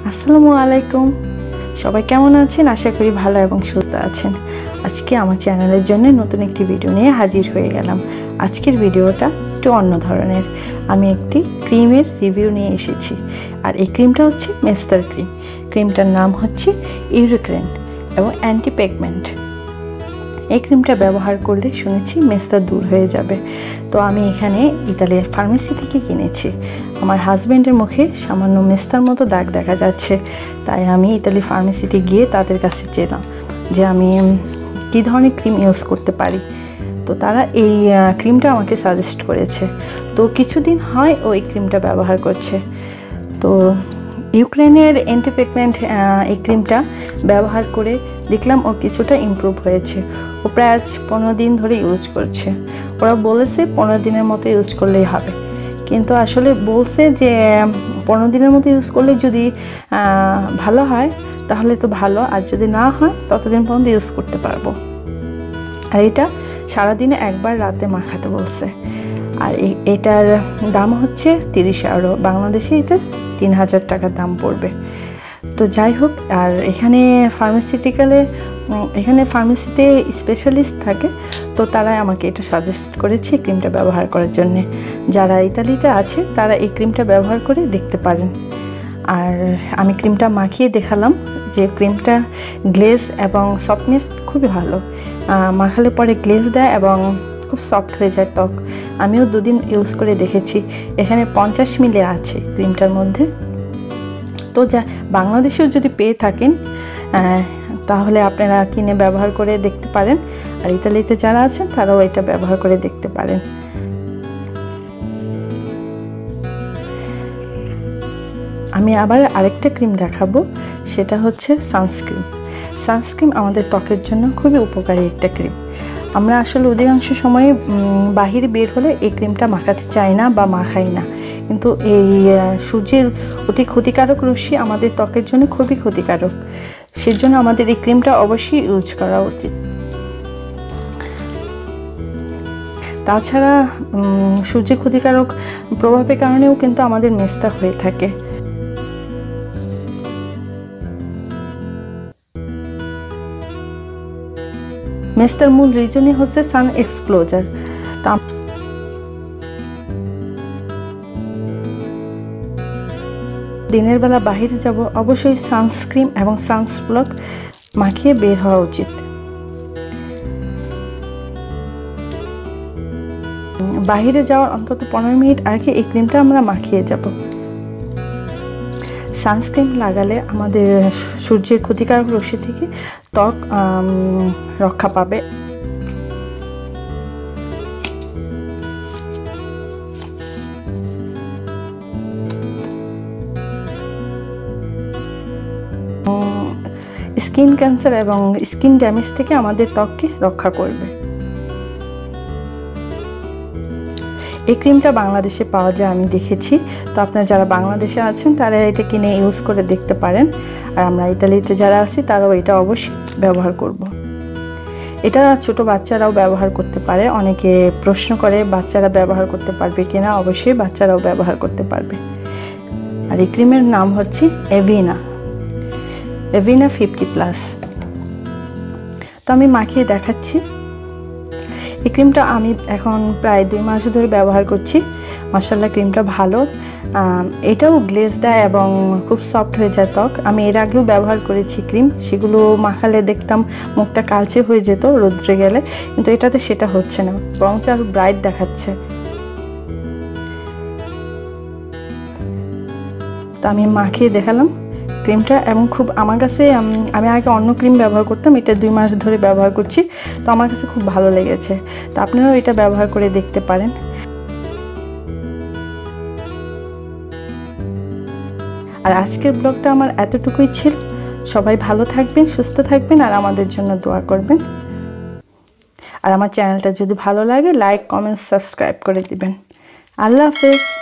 আসসালামু আলাইকুম। সবাই কেমন আছেন? আশা করি ভালো এবং সুস্থ আছেন। আজকে আমার চ্যানেলের জন্য নতুন একটি ভিডিও নিয়ে হাজির হয়ে গেলাম। আজকের ভিডিওটা একটু অন্য ধরনের। আমি একটি ক্রিমের রিভিউ নিয়ে এসেছি, আর এই ক্রিমটা হচ্ছে মেস্তার ক্রিম। ক্রিমটার নাম হচ্ছে ইউরিক্রেন এবং অ্যান্টি পিগমেন্ট। এই ক্রিমটা ব্যবহার করলে শুনেছি মেস্তা দূর হয়ে যাবে। তো আমি এখানে ইতালির ফার্মেসি থেকে কিনেছি। আমার হাজব্যান্ডের মুখে সামান্য মেস্তার মতো দাগ দেখা যাচ্ছে, তাই আমি ইতালি ফার্মেসিতে গিয়ে তাদের কাছে চেলাম যে আমি কী ধরনের ক্রিম ইউজ করতে পারি। তো তারা এই ক্রিমটা আমাকে সাজেস্ট করেছে। তো কিছুদিন হয় ওই ক্রিমটা ব্যবহার করছে। তো ইউক্রেনের অ্যান্টি পিগমেন্ট এই ক্রিমটা ব্যবহার করে দেখলাম ওর কিছুটা ইমপ্রুভ হয়েছে। ও প্রায় 15 দিন ধরে ইউজ করছে। ওরা বলেছে 15 দিনের মতো ইউজ করলেই হবে, কিন্তু আসলে বলছে যে 15 দিনের মতো ইউজ করলে যদি ভালো হয় তাহলে তো ভালো, আর যদি না হয় ততদিন পর্যন্ত ইউজ করতে পারবো। আর এটা সারাদিনে একবার রাতে মাখাতে বলছে। আর এটার দাম হচ্ছে 30 ইউরো। বাংলাদেশে এটা 3000 টাকার দাম পড়বে। তো যাই হোক, আর এখানে ফার্মেসিতে স্পেশালিস্ট থাকে, তো তারাই আমাকে এটা সাজেস্ট করেছে ক্রিমটা ব্যবহার করার জন্যে। যারা ইতালিতে আছে তারা এই ক্রিমটা ব্যবহার করে দেখতে পারেন। আর আমি ক্রিমটা মাখিয়ে দেখালাম যে ক্রিমটা গ্লেজ এবং সফটনেস খুবই ভালো। মাখালে পরে গ্লেজ দেয় এবং খুব সফট হয়ে যায় ত্বক। আমিও 2 দিন ইউজ করে দেখেছি। এখানে 50 মিলি আছে ক্রিমটার মধ্যে। তো যা বাংলাদেশেও যদি পেয়ে থাকেন তাহলে আপনারা কিনে ব্যবহার করে দেখতে পারেন। আর ইতালিতে যারা আছেন তারাও এটা ব্যবহার করে দেখতে পারেন। আমি আবার আরেকটা ক্রিম দেখাবো, সেটা হচ্ছে সানস্ক্রিন। সানস্ক্রিন আমাদের ত্বকের জন্য খুবই উপকারী একটা ক্রিম। আমরা আসলে অধিকাংশ সময় বাহিরে বের হলে এই ক্রিমটা মাখাতে চাই না বা মাখাই না, কিন্তু এই সূর্যের অতি ক্ষতিকারক রশ্মি আমাদের ত্বকের জন্য খুবই ক্ষতিকারক। সেজন্য আমাদের এই ক্রিমটা অবশ্যই ইউজ করা উচিত। তাছাড়া সূর্যের ক্ষতিকারক প্রভাবের কারণেও কিন্তু আমাদের মেস্তা হয়ে থাকে। মেস্তার মূল রিজনই হচ্ছে সান এক্সপোজার। দিনের বেলা বাহিরে যাব, অবশ্যই সানস্ক্রিন এবং সানব্লক মাখিয়ে বের হওয়া উচিত। বাহিরে যাওয়ার অন্তত 15 মিনিট আগে এই ক্রিমটা আমরা মাখিয়ে যাব। সানস্ক্রিন লাগালে আমাদের সূর্যের ক্ষতিকারক রশ্মি থেকে ত্বক রক্ষা পাবে। স্কিন ক্যান্সার এবং স্কিন ড্যামেজ থেকে আমাদের ত্বককে রক্ষা করবে। এই ক্রিমটা বাংলাদেশে পাওয়া যায়, আমি দেখেছি। তো আপনারা যারা বাংলাদেশে আছেন তারা এটা কিনে ইউজ করে দেখতে পারেন। আর আমরা ইতালিতে যারা আছি তারাও এটা অবশ্যই ব্যবহার করব। এটা ছোট বাচ্চারাও ব্যবহার করতে পারে। অনেকে প্রশ্ন করে বাচ্চারা ব্যবহার করতে পারবে কিনা। অবশ্যই বাচ্চারাও ব্যবহার করতে পারবে। আর এই ক্রিমের নাম হচ্ছে এভিনা 50+। তো আমি মাখিয়ে দেখাচ্ছি। এই ক্রিমটা আমি এখন প্রায় 2 মাস ধরে ব্যবহার করছি। মাশাআল্লাহ, ক্রিমটা ভালো। এটাও গ্লেজ দেয় এবং খুব সফট হয়ে যায় ত্বক। আমি এর আগেও ব্যবহার করেছি ক্রিম, সেগুলো মাখালে দেখতাম মুখটা কালচে হয়ে যেত রোদ্রে গেলে, কিন্তু এটাতে সেটা হচ্ছে না, বরঞ্চ আরও ব্রাইট দেখাচ্ছে। তো আমি মাখিয়ে দেখালাম ক্রিমটা, এবং খুব আমার কাছে, আমি আগে অন্য ক্রিম ব্যবহার করতাম, এটা 2 মাস ধরে ব্যবহার করছি। তো আমার কাছে খুব ভালো লেগেছে। তো আপনারাও এটা ব্যবহার করে দেখতে পারেন। আর আজকের ব্লগটা আমার এতটুকুই ছিল। সবাই ভালো থাকবেন, সুস্থ থাকবেন, আর আমাদের জন্য দোয়া করবেন। আর আমার চ্যানেলটা যদি ভালো লাগে লাইক, কমেন্ট, সাবস্ক্রাইব করে দিবেন। আল্লাহ হাফেজ।